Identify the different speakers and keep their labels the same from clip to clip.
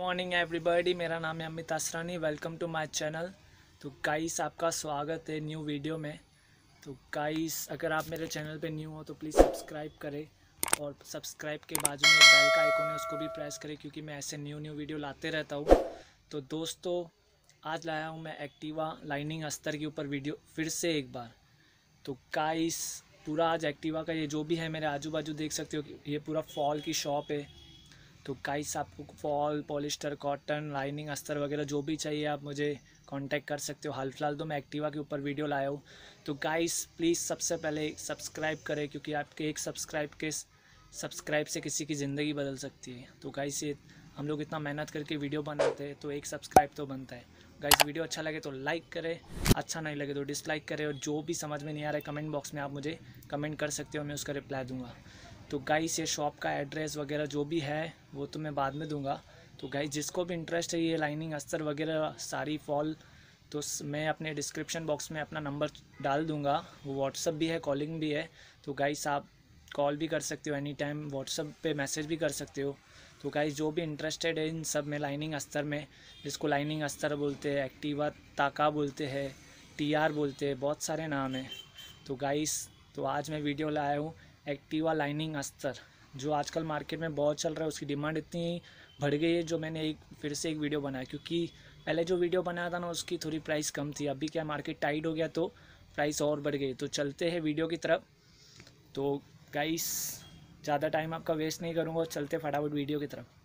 Speaker 1: Morning everybody, मेरा नाम है Amit Asrani. Welcome to my channel. तो गाइस, आपका स्वागत है न्यू वीडियो में। तो गाइस, अगर आप मेरे चैनल पे न्यू हो तो प्लीज़ सब्सक्राइब करें और सब्सक्राइब के बाजू में बेल का आइकॉन है, उसको भी प्रेस करें क्योंकि मैं ऐसे न्यू वीडियो लाते रहता हूँ। तो दोस्तों, आज लाया हूँ मैं एक्टिवा लाइनिंग अस्तर के ऊपर वीडियो फिर से एक बार। तो गाइस, पूरा आज एक्टिवा का ये जो भी है मेरे आजू बाजू देख सकते हो कि ये पूरा फॉल की शॉप है। तो गाइस, आपको फॉल, पॉलिस्टर, कॉटन, लाइनिंग, अस्तर वगैरह जो भी चाहिए आप मुझे कांटेक्ट कर सकते हो। हाल फिलहाल तो मैं एक्टिवा के ऊपर वीडियो लाया हूँ। तो गाइस, प्लीज़ सबसे पहले सब्सक्राइब करें क्योंकि आपके एक सब्सक्राइब से किसी की ज़िंदगी बदल सकती है। तो गाइस, ये हम लोग इतना मेहनत करके वीडियो बनाते हैं तो एक सब्सक्राइब तो बनता है। गाइस, वीडियो अच्छा लगे तो लाइक करें, अच्छा नहीं लगे तो डिसलाइक करें, और जो भी समझ में नहीं आ रहा है कमेंट बॉक्स में आप मुझे कमेंट कर सकते हो, मैं उसका रिप्लाई दूंगा। तो गाइस, ये शॉप का एड्रेस वगैरह जो भी है वो तो मैं बाद में दूंगा। तो गाइस, जिसको भी इंटरेस्ट है ये लाइनिंग, अस्तर वगैरह सारी फॉल, तो मैं अपने डिस्क्रिप्शन बॉक्स में अपना नंबर डाल दूंगा। वो व्हाट्सअप भी है, कॉलिंग भी है। तो गाइस, आप कॉल भी कर सकते हो एनी टाइम, व्हाट्सअप पे मैसेज भी कर सकते हो। तो गाइस, जो भी इंटरेस्टेड है इन सब में, लाइनिंग अस्तर में, जिसको लाइनिंग अस्तर बोलते हैं, एक्टिवा ताका बोलते हैं, टीआर बोलते हैं, बहुत सारे नाम हैं। तो गाइस, तो आज मैं वीडियो लाया हूँ एक्टिवा लाइनिंग अस्तर, जो आजकल मार्केट में बहुत चल रहा है। उसकी डिमांड इतनी बढ़ गई है जो मैंने फिर से एक वीडियो बनाया, क्योंकि पहले जो वीडियो बनाया था ना उसकी थोड़ी प्राइस कम थी। अभी क्या मार्केट टाइट हो गया तो प्राइस और बढ़ गई। तो चलते हैं वीडियो की तरफ। तो गाइस, ज़्यादा टाइम आपका वेस्ट नहीं करूँगा, चलते फटाफट वीडियो की तरफ।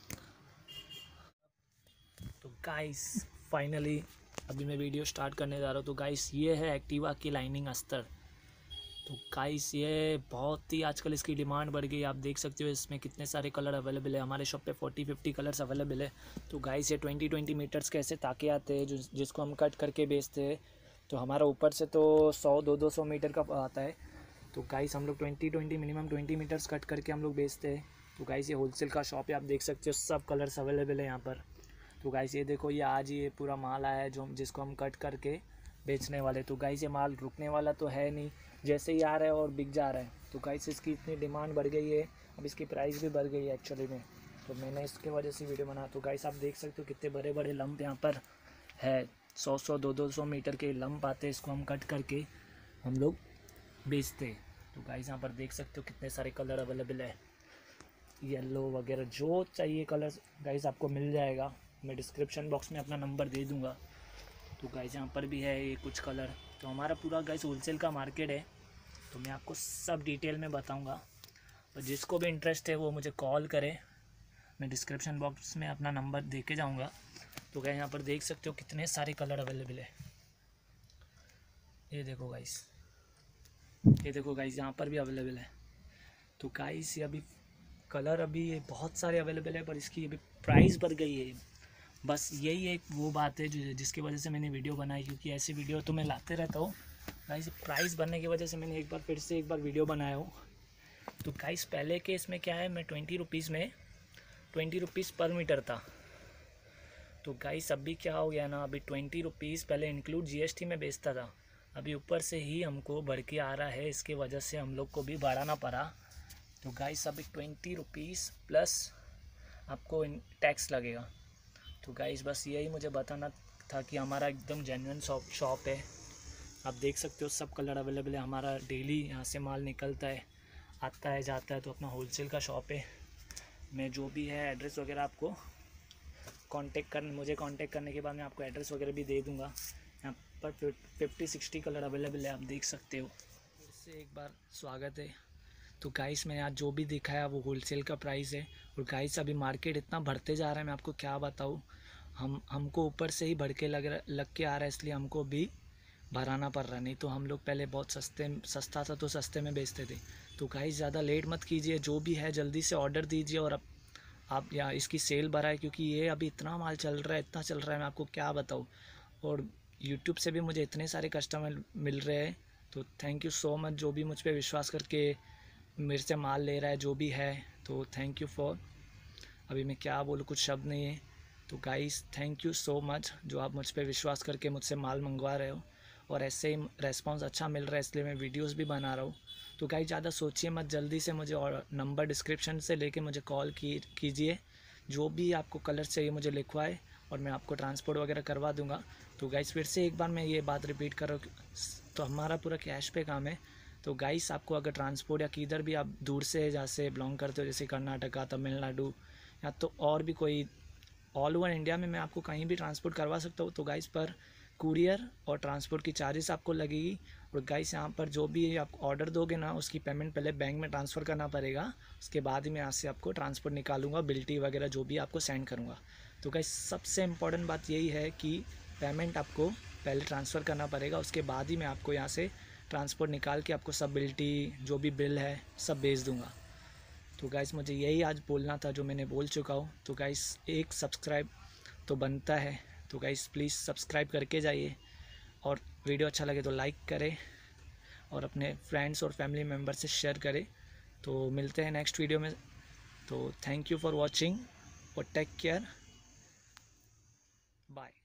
Speaker 1: तो गाइस, फाइनली अभी मैं वीडियो स्टार्ट करने जा रहा हूँ। तो गाइस, ये है एक्टिवा की लाइनिंग अस्तर। तो गाइस, ये बहुत ही आजकल इसकी डिमांड बढ़ गई। आप देख सकते हो इसमें कितने सारे कलर अवेलेबल है। हमारे शॉप पे 40-50 कलर्स अवेलेबल है। तो गाइस, ये 20-20 मीटर्स के ऐसे ताके आते हैं जिसको हम कट करके बेचते हैं। तो हमारा ऊपर से तो 100-200 मीटर का आता है। तो गाइस, हम लोग 20 मिनिमम 20 मीटर्स कट करके हम लोग बेचते हैं। तो गाइस, ये होलसेल का शॉप है, आप देख सकते हो सब कलर्स अवेलेबल है यहाँ पर। तो गाइस, ये देखो, ये आज ये पूरा माल आया है जिसको हम कट करके बेचने वाले। तो गाइस, ये माल रुकने वाला तो है नहीं, जैसे ही आ रहा है और बिक जा रहा है। तो गाइस, इसकी इतनी डिमांड बढ़ गई है, अब इसकी प्राइस भी बढ़ गई है एक्चुअली में। तो मैंने इसके वजह से वीडियो बना। तो गाइस, आप देख सकते हो कितने बड़े बड़े लंप यहाँ पर है। 100-200 मीटर के लंप आते हैं, इसको हम कट करके हम लोग बेचते हैं। तो गाइस, यहाँ पर देख सकते हो कितने सारे कलर अवेलेबल है, येलो वगैरह जो चाहिए कलर गाइस आपको मिल जाएगा। मैं डिस्क्रिप्शन बॉक्स में अपना नंबर दे दूँगा। तो गाइस, यहाँ पर भी है ये कुछ कलर। तो हमारा पूरा गाइस होलसेल का मार्केट है, तो मैं आपको सब डिटेल में बताऊँगा। और जिसको भी इंटरेस्ट है वो मुझे कॉल करे, मैं डिस्क्रिप्शन बॉक्स में अपना नंबर दे के जाऊँगा। तो गाइस, यहाँ पर देख सकते हो कितने सारे कलर अवेलेबल है। ये देखो गाइस, ये देखो गाइस, यहाँ पर भी अवेलेबल है। तो गाइस, ये अभी कलर अभी ये बहुत सारे अवेलेबल है, पर इसकी अभी प्राइस बढ़ गई है। बस यही एक वो बात है जिसकी वजह से मैंने वीडियो बनाई, क्योंकि ऐसी वीडियो तो मैं लाते रहता हूँ। गाइस, प्राइस बढ़ने की वजह से मैंने फिर से एक बार वीडियो बनाया हूँ। तो गाइस, पहले के इसमें क्या है, मैं 20 रुपीज़ पर मीटर था। तो गाइस, अभी क्या हो गया ना, अभी 20 रुपीज़ पहले इंक्लूड GST में बेचता था, अभी ऊपर से ही हमको बढ़ के आ रहा है। इसकी वजह से हम लोग को भी बढ़ाना पड़ा। तो गाइस, अभी 20 रुपीज़ प्लस आपको टैक्स लगेगा। तो गाइस, बस यही मुझे बताना था कि हमारा एकदम जेन्युइन शॉप है। आप देख सकते हो सब कलर अवेलेबल है। हमारा डेली यहाँ से माल निकलता है, आता है, जाता है। तो अपना होलसेल का शॉप है। मैं जो भी है एड्रेस वगैरह आपको मुझे कांटेक्ट करने के बाद मैं आपको एड्रेस वगैरह भी दे दूँगा। यहाँ पर 50-60 कलर अवेलेबल है, आप देख सकते हो। फिर से एक बार स्वागत है। तो गाइस, मैंने आज जो भी दिखाया वो होलसेल का प्राइस है। और गाइस, अभी मार्केट इतना बढ़ते जा रहा है, मैं आपको क्या बताऊँ। हमको ऊपर से ही बढ़ के लग के आ रहा है, इसलिए हमको भी भराना पड़ रहा। नहीं तो हम लोग पहले बहुत सस्ता था तो सस्ते में बेचते थे। तो गाइस, ज़्यादा लेट मत कीजिए, जो भी है जल्दी से ऑर्डर दीजिए। और अब आप यहाँ इसकी सेल बढ़ाए, क्योंकि ये अभी इतना माल चल रहा है, इतना चल रहा है, मैं आपको क्या बताऊँ। और यूट्यूब से भी मुझे इतने सारे कस्टमर मिल रहे हैं। तो थैंक यू सो मच, जो भी मुझ पर विश्वास करके मेरे से माल ले रहा है, जो भी है। तो थैंक यू फॉर, अभी मैं क्या बोलूँ, कुछ शब्द नहीं है। तो guys, thank you so much, जो आप मुझ पर विश्वास करके मुझसे माल मंगवा रहे हो। और ऐसे ही रेस्पॉन्स अच्छा मिल रहा है, इसलिए मैं वीडियोस भी बना रहा हूँ। तो गाइस, ज़्यादा सोचिए मत, जल्दी से मुझे और नंबर डिस्क्रिप्शन से लेके मुझे कॉल कीजिए। जो भी आपको कलर चाहिए मुझे लिखवाए और मैं आपको ट्रांसपोर्ट वगैरह करवा दूंगा। तो गाइस फिर से एक बार मैं ये बात रिपीट कर रहा हूँ, तो हमारा पूरा कैश पे काम है। तो गाइस आपको अगर ट्रांसपोर्ट या किधर भी आप दूर से जहाँ से बिलोंग करते हो, जैसे कर्नाटका, तमिलनाडु या तो और भी कोई ऑल ओवर इंडिया में मैं आपको कहीं भी ट्रांसपोर्ट करवा सकता हूँ। तो गाइस पर कुरियर और ट्रांसपोर्ट की चार्जेस आपको लगेगी। और गाइस यहाँ पर जो भी आप ऑर्डर दोगे ना, उसकी पेमेंट पहले बैंक में ट्रांसफ़र करना पड़ेगा, उसके बाद ही मैं यहाँ से आपको ट्रांसपोर्ट निकालूंगा, बिल्टी वगैरह जो भी आपको सेंड करूँगा। तो गाइस सबसे इम्पॉर्टेंट बात यही है कि पेमेंट आपको पहले ट्रांसफ़र करना पड़ेगा, उसके बाद ही मैं आपको यहाँ से ट्रांसपोर्ट निकाल के आपको सब बिल्टी जो भी बिल है सब भेज दूँगा। तो गाइस मुझे यही आज बोलना था जो मैंने बोल चुका हूँ। तो गाइस एक सब्सक्राइब तो बनता है, तो गाइस प्लीज़ सब्सक्राइब करके जाइए, और वीडियो अच्छा लगे तो लाइक करें और अपने फ्रेंड्स और फैमिली मेम्बर से शेयर करें। तो मिलते हैं नेक्स्ट वीडियो में। तो थैंक यू फॉर वॉचिंग और टेक केयर, बाय।